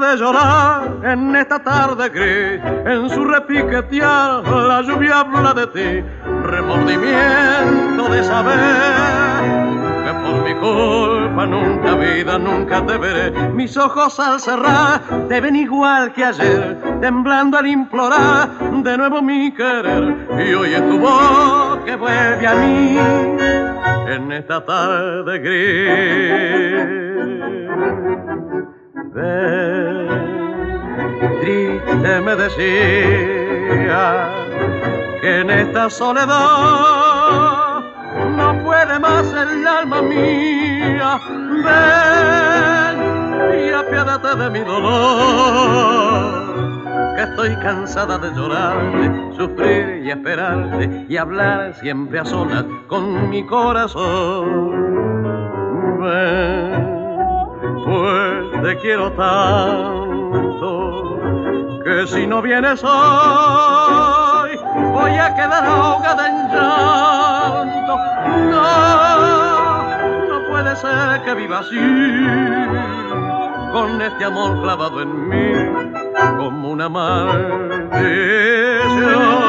de llorar en esta tarde gris, en su repiquetear la lluvia habla de ti, remordimiento de saber que por mi culpa nunca vida, nunca te veré. Mis ojos al cerrar te ven igual que ayer, temblando al implorar de nuevo mi querer, y oye tu voz que vuelve a mí en esta tarde gris. Triste me decía que en esta soledad no puede más el alma mía. Ven y apiádate de mi dolor, que estoy cansada de llorarte, sufrir y esperarte y hablar siempre a solas con mi corazón. Ven, pues te quiero tanto que si no vienes hoy voy a quedar ahogada en llanto. No puede ser que viva así, con este amor clavado en mí como una maldición.